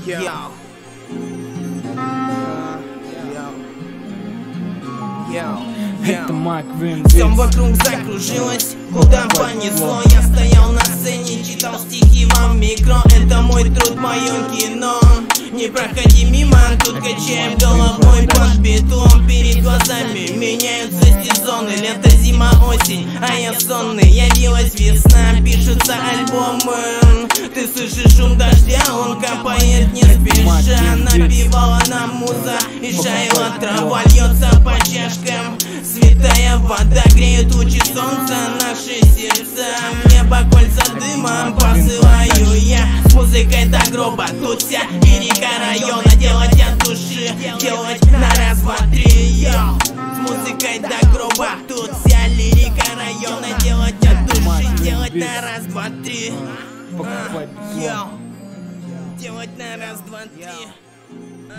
Это Мак Вин. Всем вокруг закружилось, куда понесло. Я стоял на сцене, читал стихи вам микро. Это мой труд, мое кино. Не проходи мимо, тут качаем головой под бетон. Перед глазами меняются сезоны. Лето, зима, осень, а я сонный. Явилась весна, пишутся альбомы. Ты слышишь шум дождя, он капает не спеша. Напевала нам муза, и шаяла трава, льется по чашкам. Святая вода греет лучи солнца наши сердца. Небо кольца дыма посылаю я. С музыкой до гроба, тут вся лирика района. Делать от души, делать на раз, два, три. С музыкой до гроба, тут вся лирика района. Делать от души, делать на раз, два, три. Делать на раз, два, три.